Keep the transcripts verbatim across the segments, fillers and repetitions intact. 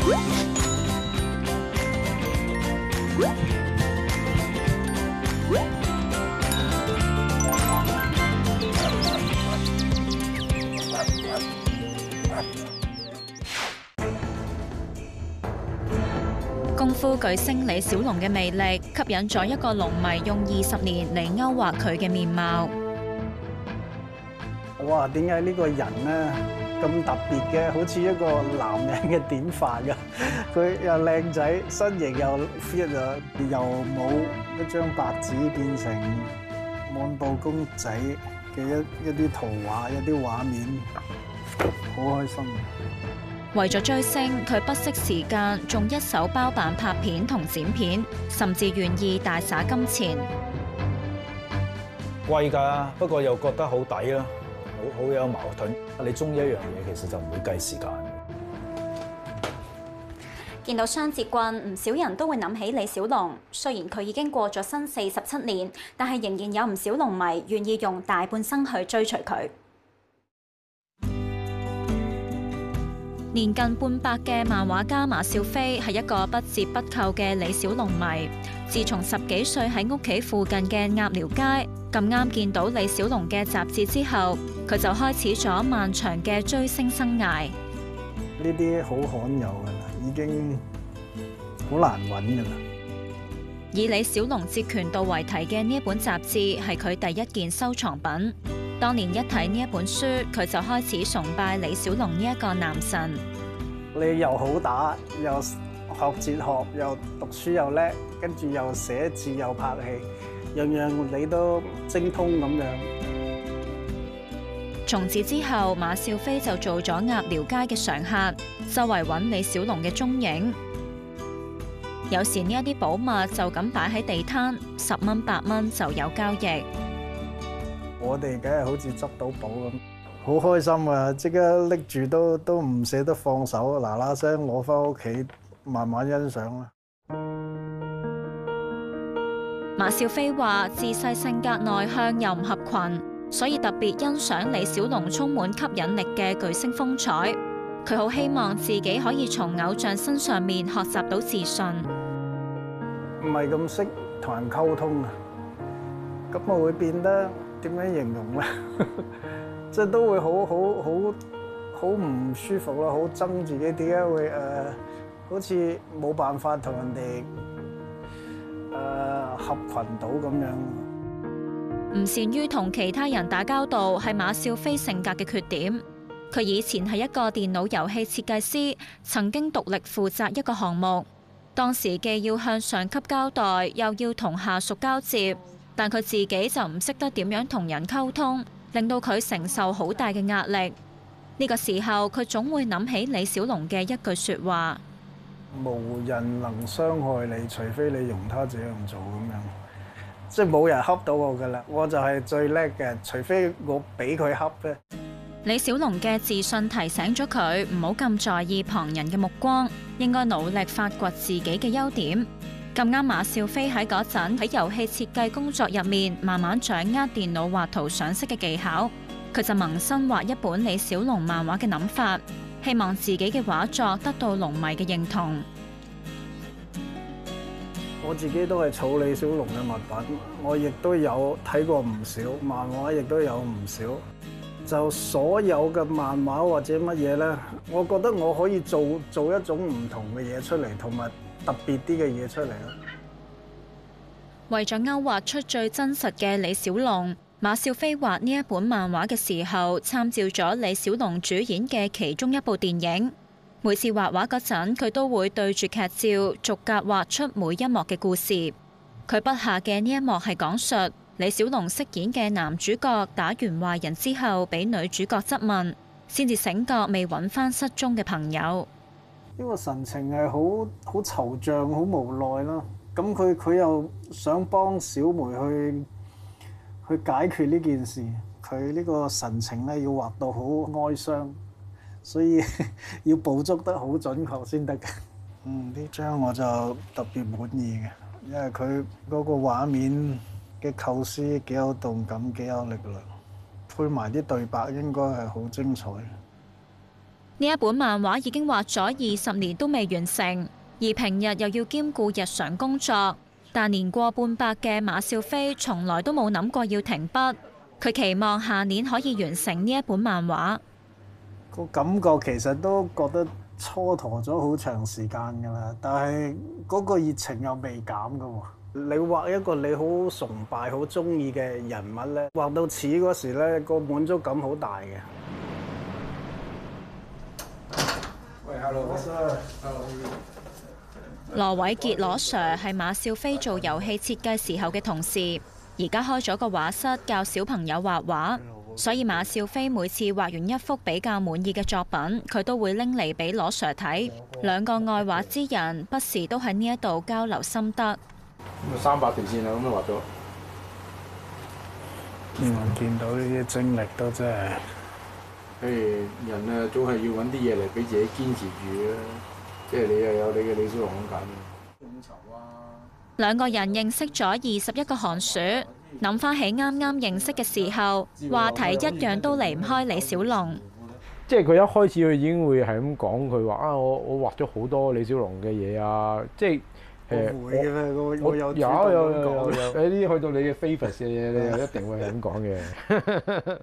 功夫巨星李小龍嘅魅力，吸引咗一個龍迷用二十年嚟勾畫佢嘅面貌。 哇！點解呢個人咧咁特別嘅？好似一個男人嘅典範㗎。佢又靚仔，身形又 fit 啊，又冇一張白紙變成滿布公仔嘅一一啲圖畫，一啲畫面，好開心。 為咗追星，佢不惜時間，仲一手包辦拍片同剪片，甚至願意大灑金錢。 貴㗎，不過又覺得好抵啦，好好有矛盾。你中意一樣嘢，其實就唔會計時間。 見到雙節棍，唔少人都會諗起李小龍。雖然佢已經過咗身四十七年，但係仍然有唔少龍迷願意用大半生去追隨佢。 年近半百嘅漫畫家馬少飛係一個不折不扣嘅李小龍迷。自從十幾歲喺屋企附近嘅鴨寮街咁啱見到李小龍嘅雜誌之後，佢就開始咗漫長嘅追星生涯。 呢啲好罕有㗎啦，已經好難揾㗎啦。 以李小龍截拳道為題嘅呢一本雜誌係佢第一件收藏品。當年一睇呢一本書，佢就開始崇拜李小龍呢一個男神。 你又好打，又學哲學，又讀書又叻，跟住又寫字又拍戲，樣樣你都精通咁樣。 從此之後，馬少飛就做咗鴨寮街嘅常客，周圍揾李小龍嘅蹤影。有時呢一啲寶物就咁擺喺地攤，十蚊八蚊就有交易。 我哋梗係好似執到寶咁，好開心啊！即刻拎住都都唔捨得放手，嗱嗱聲攞翻屋企慢慢欣賞啦。 馬少飛話：自細性格內向又唔合群，所以特別欣賞李小龍充滿吸引力嘅巨星風采。佢好希望自己可以從偶像身上面學習到自信。 唔係咁識同人溝通啊，咁我會變得點樣形容咧？即係都會好好好好唔舒服咯，好憎自己點解會誒、呃，好似冇辦法同人哋誒、呃、合群到咁樣。 唔善於同其他人打交道係馬少飛性格嘅缺點。佢以前係一個電腦遊戲設計師，曾經獨力負責一個項目，當時既要向上級交代，又要同下屬交接，但佢自己就唔識得點樣同人溝通，令到佢承受好大嘅壓力。呢個時候，佢總會諗起李小龍嘅一句説話： 無人能傷害你，除非你容他這樣做咁樣。即係冇人恰到我㗎啦，我就係最叻嘅，除非我俾佢恰啫。 李小龍嘅自信提醒咗佢唔好咁在意旁人嘅目光，應該努力發掘自己嘅優點。咁啱馬少飛喺嗰陣喺遊戲設計工作入面慢慢掌握電腦畫圖上色嘅技巧，佢就萌生畫一本李小龍漫畫嘅諗法，希望自己嘅畫作得到龍迷嘅認同。 我自己都係儲李小龍嘅物品，我亦都有睇過唔少漫畫，亦都有唔少。就所有嘅漫畫或者乜嘢呢，我覺得我可以做做一種唔同嘅嘢出嚟，同埋特別啲嘅嘢出嚟咯。 為咗勾畫出最真實嘅李小龍，馬少飛畫呢一本漫畫嘅時候，參照咗李小龍主演嘅其中一部電影。每次畫畫嗰陣，佢都會對住劇照逐格畫出每一幕嘅故事。佢筆下嘅呢一幕係講述李小龍飾演嘅男主角打完壞人之後，俾女主角質問，先至醒覺未揾翻失蹤嘅朋友。 呢個神情係好好惆悵、好無奈啦。咁佢佢又想幫小梅去去解決呢件事，佢呢個神情咧要畫到好哀傷，所以要捕捉得好準確先得嘅。嗯，呢張我就特別滿意嘅，因為佢嗰個畫面嘅構思幾有動感，幾有力量，配埋啲對白應該係好精彩。 呢一本漫畫已經畫咗二十年都未完成，而平日又要兼顧日常工作。但年過半百嘅馬少飛從來都冇諗過要停筆，佢期望下年可以完成呢一本漫畫。 個感覺其實都覺得蹉跎咗好長時間㗎啦，但係嗰個熱情又未減㗎喎。你畫一個你好崇拜、好中意嘅人物咧，畫到似嗰時咧，個滿足感好大嘅。喂 ，hello sir。 羅偉傑羅 Sir 係馬少飛做遊戲設計時候嘅同事，而家開咗個畫室教小朋友畫畫，所以馬少飛每次畫完一幅比較滿意嘅作品，佢都會拎嚟俾羅 Sir 睇。兩個愛畫之人不時都喺呢一度交流心得。 咁三百條線啦，咁就畫咗。 嗯，見到呢啲經歷都真係， 譬如人啊，總係要揾啲嘢嚟俾自己堅持住啦。即係你又有你嘅李小龍咁揀。眾籌啊！ 兩個人認識咗二十一個寒暑，諗翻起啱啱認識嘅時候，話題一樣都離唔開李小龍。 即係佢一開始佢已經會係咁講，佢話啊，我我畫咗好多李小龍嘅嘢啊！即係誒， 會嘅，我我有有有有有有啲去到你嘅 favourite 嘅嘢，你又一定會係咁講嘅。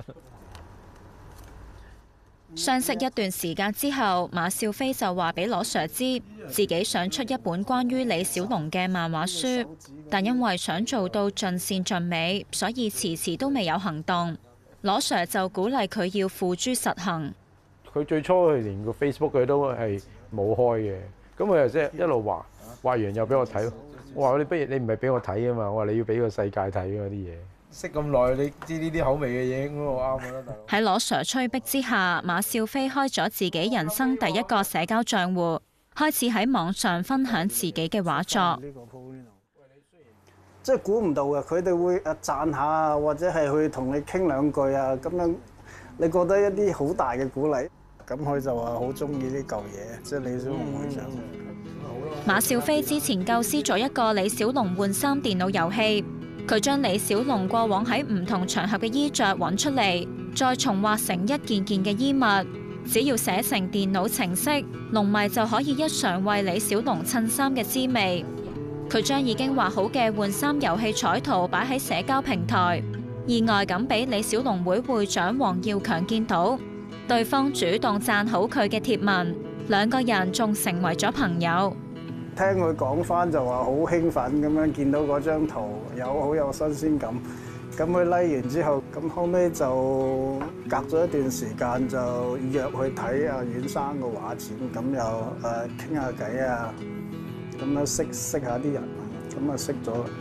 相識一段時間之後，馬少飛就話俾羅 Sir 知，自己想出一本關於李小龍嘅漫畫書，但因為想做到盡善盡美，所以遲遲都未有行動。羅 Sir 就鼓勵佢要付諸實行。 佢最初佢連個 Facebook 佢都係冇開嘅，咁佢又即係一路畫，畫完又俾我睇。我話你不如你唔係俾我睇啊嘛，我話你要俾個世界睇嗰啲嘢。識咁耐，你知呢啲口味嘅嘢，咁我啱嘅啦。 喺羅 Sir 催逼之下，馬少飛開咗自己人生第一個社交賬戶，開始喺網上分享自己嘅畫作。 即係估唔到嘅，佢哋會誒讚下啊，或者係去同你傾兩句啊，咁樣你覺得一啲好大嘅鼓勵。咁佢就話好中意呢嚿嘢，即係李小龍會長。 馬少飛之前構思咗一個李小龍換衫電腦遊戲。佢將李小龍過往喺唔同場合嘅衣着揾出嚟，再重畫成一件件嘅衣物。只要寫成電腦程式，龍迷就可以一嘗為李小龍襯衫嘅滋味。佢將已經畫好嘅換衫遊戲彩圖擺喺社交平台，意外咁俾李小龍會會長黃耀強見到，對方主動讚好佢嘅貼文，兩個人仲成為咗朋友。 聽佢講翻就話好興奮咁樣，見到嗰張圖有好有新鮮感。咁佢 like 完之後，咁後尾就隔咗一段時間就約去睇阿阮生個畫展，咁又誒傾下偈啊，咁樣識識下啲人，咁啊識咗啦。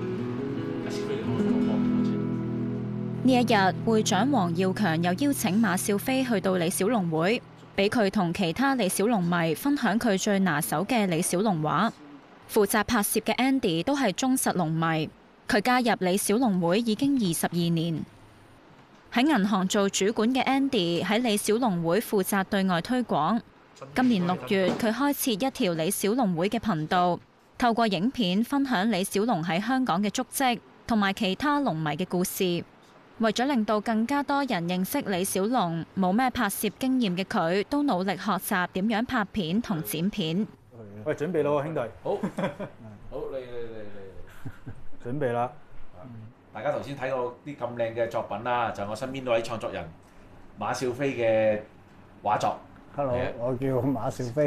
呢一日，會長黃耀強又邀請馬少飛去到李小龍會，俾佢同其他李小龍迷分享佢最拿手嘅李小龍畫。負責拍攝嘅 Andy 都係忠實龍迷，佢加入李小龍會已經二十二年。喺銀行做主管嘅 Andy 喺李小龍會負責對外推廣。今年六月，佢開設一條李小龍會嘅頻道，透過影片分享李小龍喺香港嘅足跡同埋其他龍迷嘅故事。為咗令到更加多人認識李小龍，冇咩拍攝經驗嘅佢都努力學習點樣拍片同剪片。 喂，準備咯，兄弟。 好，好，嚟嚟嚟嚟， 準備啦。 大家頭先睇到啲咁靚嘅作品啦，就係我身邊嗰位創作人馬少飛嘅畫作。 Hello，我叫馬少飛。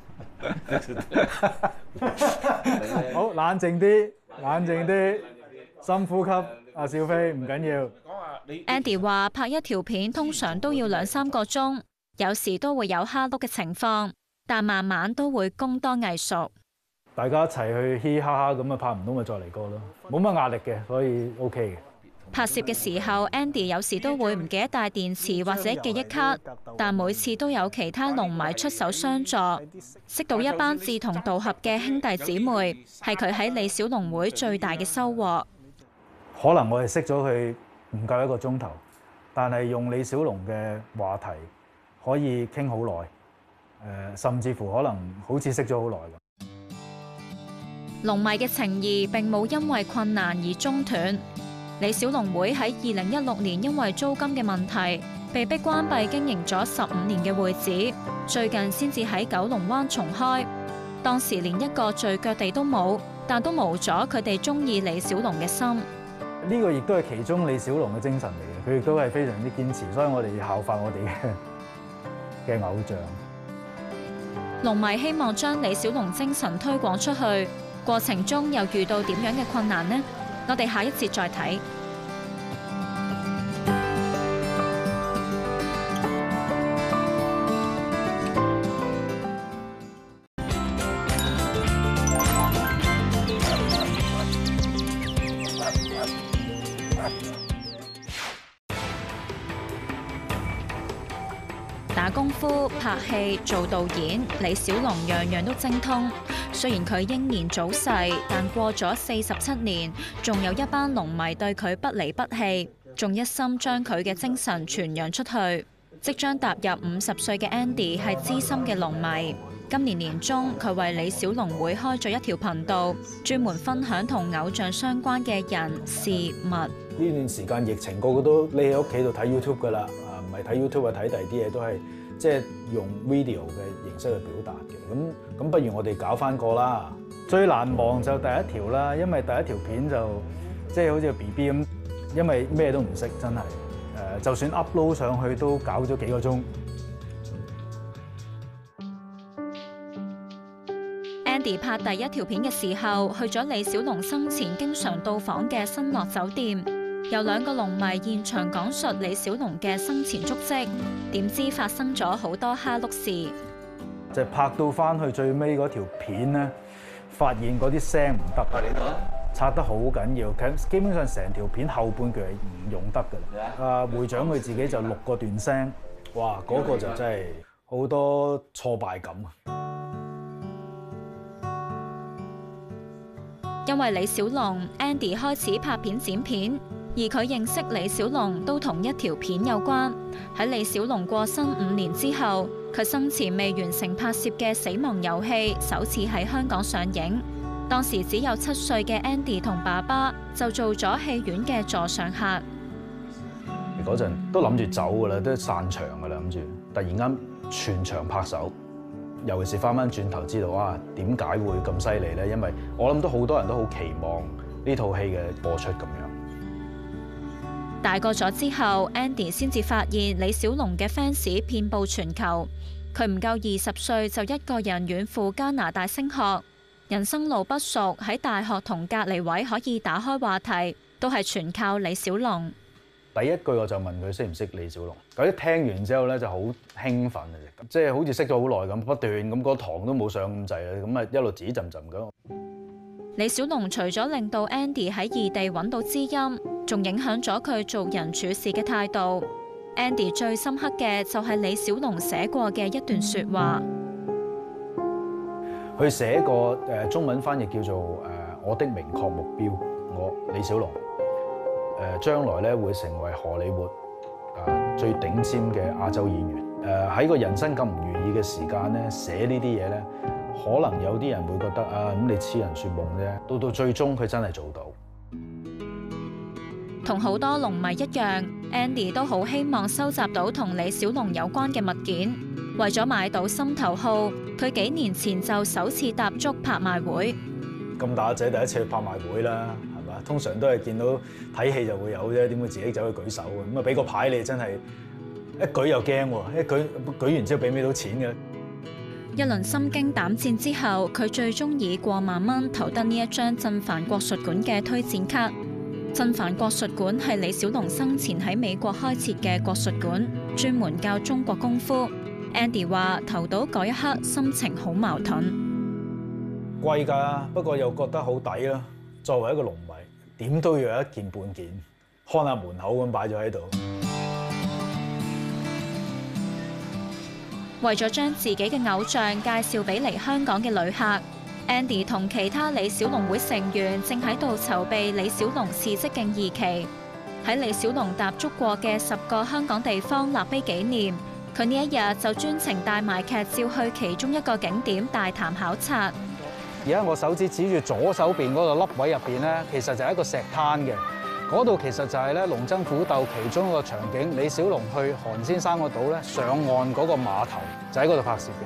好，冷靜啲，冷靜啲，深呼吸。阿少飛唔緊要。 Andy 話拍一條片通常都要兩三個鐘，有時都會有蝦碌嘅情況，但慢慢都會功多藝熟。 大家一齊去嘻嘻哈哈咁啊，拍唔到咪再嚟過咯，冇乜壓力嘅，所以 OK 嘅。 拍攝嘅時候 ，Andy 有時都會唔記得帶電池或者記憶卡，但每次都有其他龍迷出手相助，識到一班志同道合嘅兄弟姊妹，係佢喺李小龍會最大嘅收穫。 可能我哋識咗佢唔夠一個鐘頭，但係用李小龍嘅話題可以傾好耐，誒，甚至乎可能好似識咗好耐咁。 龍迷嘅情誼並冇因為困難而中斷。李小龍會喺二零一六年因為租金嘅問題， 被迫關閉經營咗十五年嘅會址，最近先至喺九龍灣重開。當時連一個聚腳地都冇，但都冇咗佢哋中意李小龍嘅心。 呢個亦都係其中李小龍嘅精神嚟嘅，佢亦都係非常之堅持，所以我哋要效法我哋嘅嘅偶像。 龍迷希望將李小龍精神推廣出去，過程中又遇到點樣嘅困難呢？我哋下一節再睇。打功夫、拍戲、做導演，李小龍樣樣都精通。雖然佢英年早逝，但過咗四十七年，仲有一班龍迷對佢不離不棄，仲一心將佢嘅精神傳揚出去。即將踏入五十歲嘅 Andy 係資深嘅龍迷。今年年中，佢為李小龍會開咗一條頻道，專門分享同偶像相關嘅人事物。呢段時間疫情，個個都匿喺屋企度睇 YouTube 噶啦，啊唔係睇 YouTube 啊，睇第二啲嘢都係即係用 video 嘅形式去表達嘅。咁咁不如我哋搞翻個啦。最難忘就第一條啦，因為第一條片就即係好似個 B B 咁，因為咩都唔識，真係誒，就算 upload 上去都搞咗幾個鐘。 Andy 拍第一條片嘅時候，去咗李小龍生前經常到訪嘅新樂酒店，由兩個龍迷現場講述李小龍嘅生前足跡，點知發生咗好多蝦碌事。 就拍到翻去最尾嗰條片咧，發現嗰啲聲唔得啊，拆得好緊要，基本上成條片後半句係唔用得㗎啦。啊，會長佢自己就錄個段聲，哇，嗰個就真係好多挫敗感啊！ 因為李小龍 ，Andy 開始拍片剪片，而佢認識李小龍都同一條片有關。喺李小龍過身五年之後，佢生前未完成拍攝嘅《死亡遊戲》首次喺香港上映。當時只有七歲嘅 Andy 同爸爸就做咗戲院嘅座上客。 嗰陣都諗住走㗎啦，都散場㗎啦，諗住突然間全場拍手。尤其是翻翻轉頭知道啊，點解會咁犀利咧？因為我諗都好多人都好期望呢套戲嘅播出咁樣。 大個咗之後 ，Andy 先至發現李小龍嘅 fans 遍佈全球。佢唔夠二十歲就一個人遠赴加拿大升學，人生路不熟，喺大學同隔離位可以打開話題，都係全靠李小龍。 第一句我就問佢識唔識李小龍，佢一聽完之後咧就好興奮啊！即係好似識咗好耐咁，不斷咁個堂都冇上咁滯啊，咁啊一路指浸浸咁。 李小龍除咗令到 Andy 喺異地揾到知音，仲影響咗佢做人處事嘅態度。Andy 最深刻嘅就係李小龍寫過嘅一段説話。 佢寫過誒中文翻譯叫做誒我的明確目標，我李小龍。誒將來咧會成為荷里活誒最頂尖嘅亞洲演員。誒喺個人生咁唔如意嘅時間咧，寫呢啲嘢咧，可能有啲人會覺得啊，咁你痴人說夢啫。到到最終佢真係做到。 同好多龍迷一樣 ，Andy 都好希望收集到同李小龍有關嘅物件。為咗買到心頭好，佢幾年前就首次踏足拍賣會。 咁大仔第一次去拍賣會啦。通常都係見到睇戲就會有啫，點會自己走去舉手嘅？咁啊俾個牌你，真係一舉又驚喎，一舉舉完之後俾唔俾到錢嘅？ 一輪心驚膽戰之後，佢最終以過萬蚊投得呢一張鎮藩國術館嘅推薦卡。鎮藩國術館係李小龍生前喺美國開設嘅國術館，專門教中國功夫。Andy 話投到嗰一刻心情好矛盾， 貴㗎，不過又覺得好抵啦。作為一個龍迷，點都要有一件半件，看下門口咁擺咗喺度。 為咗將自己嘅偶像介紹俾嚟香港嘅旅客 ，Andy 同其他李小龍會成員正喺度籌備李小龍事蹟徑二期。喺李小龍踏足過嘅十個香港地方立碑紀念，佢呢一日就專程帶埋劇照去其中一個景點大潭考察。 而家我手指指住左手邊嗰個凹位入邊咧，其實就係一個石灘嘅。 嗰度其實就係咧龍爭虎鬥其中一個場景。李小龍去韓先生個島咧上岸嗰個碼頭就喺嗰度拍攝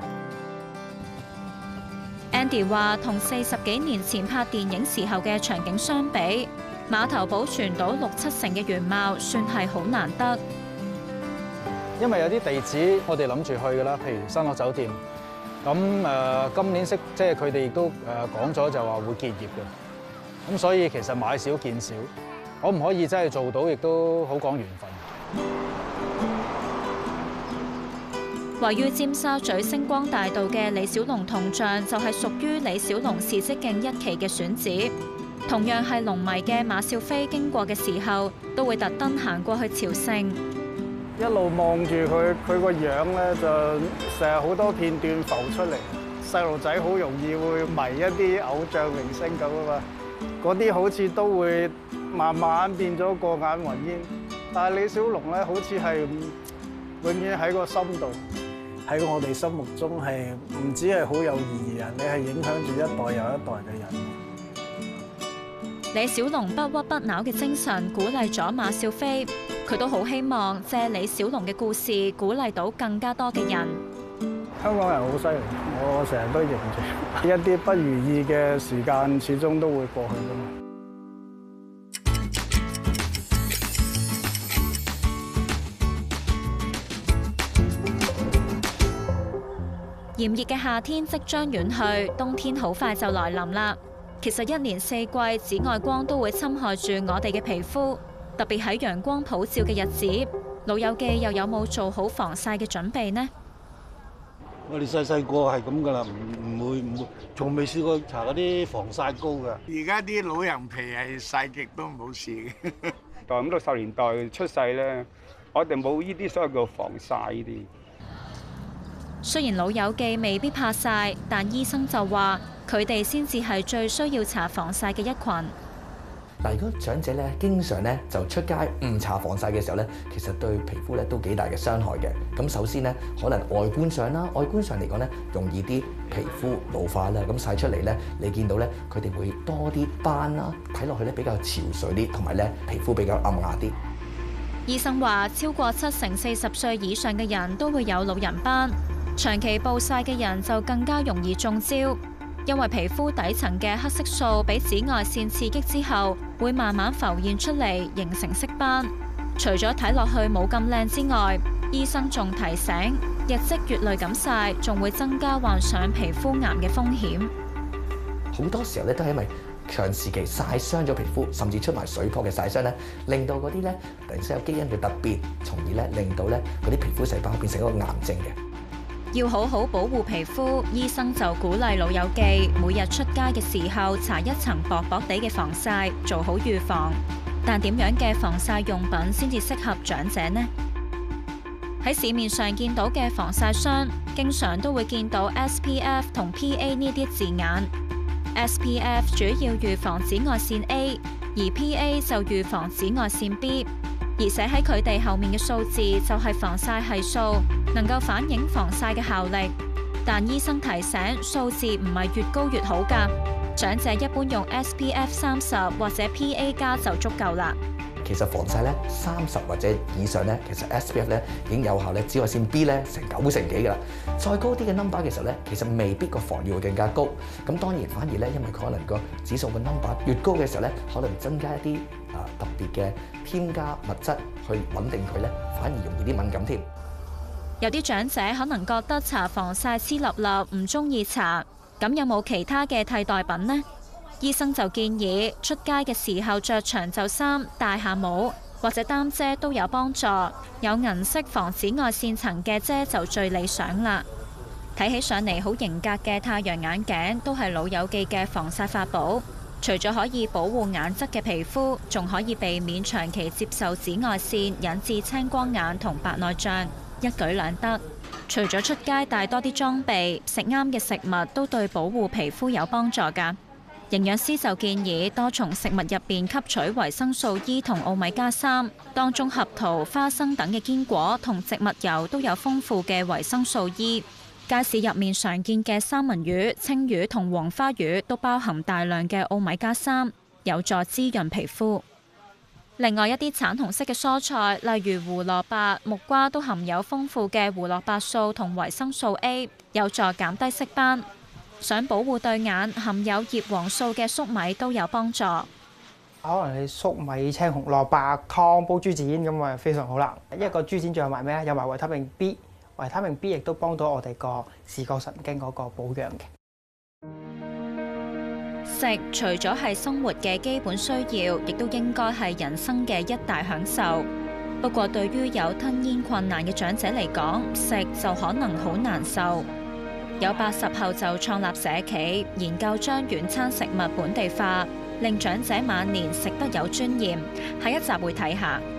嘅。 Andy 話：同四十幾年前拍電影時候嘅場景相比，碼頭保存到六七成嘅原貌，算係好難得。 因為有啲地址我哋諗住去㗎啦，譬如新樂酒店。咁誒、呃、今年識即係佢哋亦都誒講咗就話會結業嘅。咁所以其實買少見少，可唔可以真係做到，亦都好講緣分。 位於尖沙咀星光大道嘅李小龍銅像就係屬於李小龍事蹟徑一期嘅選址。同樣係龍迷嘅馬少飛經過嘅時候，都會特登行過去朝聖。 一路望住佢，佢個樣咧就成日好多片段浮出嚟。細路仔好容易會迷一啲偶像明星咁啊嘛，嗰啲好似都會慢慢變咗過眼雲煙。但係李小龍咧，好似係永遠喺個心度，喺我哋心目中係唔止係好有意義人，你係影響住一代又一代嘅人。 李小龍不屈不撓嘅精神鼓勵咗馬少飛，佢都好希望借李小龍嘅故事鼓勵到更加多嘅人。 香港人好犀利，我成日都認住，一啲不如意嘅時間始終都會過去㗎嘛。 炎熱嘅夏天即將遠去，冬天好快就來臨啦。其實一年四季紫外光都會侵害住我哋嘅皮膚，特別喺陽光普照嘅日子，老友記又有冇做好防曬嘅準備呢？ 我哋細細個係咁噶啦，唔唔會唔會，從未試過搽嗰啲防曬膏噶。 而家啲老人皮係曬極都冇事嘅。 代咁六十年代出世咧，我哋冇呢啲所謂叫防曬呢啲。 雖然老友記未必怕曬，但醫生就話佢哋先至係最需要搽防曬嘅一群。 嗱，如果長者咧經常咧就出街唔搽防曬嘅時候咧，其實對皮膚咧都幾大嘅傷害嘅。咁首先咧，可能外觀上啦，外觀上嚟講咧，容易啲皮膚老化啦。咁曬出嚟咧，你見到咧佢哋會多啲斑啦，睇落去咧比較憔悴啲，同埋咧皮膚比較暗啞啲。 醫生話，超過七成四十歲以上嘅人都會有老人斑，長期暴曬嘅人就更加容易中招。因為皮膚底層嘅黑色素俾紫外線刺激之後，會慢慢浮現出嚟，形成色斑。除咗睇落去冇咁靚之外，醫生仲提醒，日積月累咁曬，仲會增加患上皮膚癌嘅風險。 好多時候咧都係因為長時期曬傷咗皮膚，甚至出埋水泡嘅曬傷咧，令到嗰啲咧突然之間有基因嘅突變，從而咧令到咧嗰啲皮膚細胞變成一個癌症嘅。 要好好保護皮膚，醫生就鼓勵老友記每日出街嘅時候搽一層薄薄地嘅防曬，做好預防。但點樣嘅防曬用品先至適合長者呢？喺市面上見到嘅防曬霜，經常都會見到 S P F 同 P A 呢啲字眼。S P F 主要預防紫外線 A， 而 P A 就預防紫外線 B。而寫喺佢哋後面嘅數字就係防曬係數，能夠反映防曬嘅效力。但醫生提醒，數字唔係越高越好㗎。長者一般用 S P F 三十或者 P A 加就足夠啦。 其實防曬咧三十或者以上咧，其實 S P F 咧已經有效咧，紫外線 B 咧成九成幾㗎啦。再高啲嘅 number 嘅時候咧，其實未必個防禦會更加高。咁當然反而咧，因為佢可能個指數嘅 number 越高嘅時候咧，可能增加一啲啊特別嘅添加物質去穩定佢咧，反而容易啲敏感添。 有啲長者可能覺得搽防曬黐粒粒，唔中意搽，咁有冇其他嘅替代品呢？醫生就建議出街嘅時候着長袖衫、戴下帽或者擔遮都有幫助，有銀色防紫外線層嘅遮就最理想啦。睇起上嚟好型格嘅太陽眼鏡都係老友記嘅防曬法寶，除咗可以保護眼側嘅皮膚，仲可以避免長期接受紫外線引致青光眼同白內障，一舉兩得。除咗出街帶多啲裝備，食啱嘅食物都對保護皮膚有幫助㗎。營養師就建議多從食物入邊吸取維生素 E 同奧米加三，當中合桃、花生等嘅堅果同植物油都有豐富嘅維生素 E。街市入面常見嘅三文魚、青魚同黃花魚都包含大量嘅奧米加三，有助滋潤皮膚。 另外一啲橙紅色嘅蔬菜，例如胡蘿蔔、木瓜，都含有豐富嘅胡蘿蔔素同維生素 A， 有助減低色斑。想保護對眼，含有葉黃素嘅粟米都有幫助。 可能你粟米、青紅蘿蔔湯煲豬展咁啊，非常好啦。一個豬展仲有埋咩咧？有埋維他命 B， 維他命 B 亦都幫到我哋個視覺神經嗰個保養嘅。 食除咗係生活嘅基本需要，亦都應該係人生嘅一大享受。不過對於有吞嚥困難嘅長者嚟講，食就可能好難受。有八十後就創立社企，研究將原餐食物本地化，令長者晚年食得有尊嚴。下一集會睇下。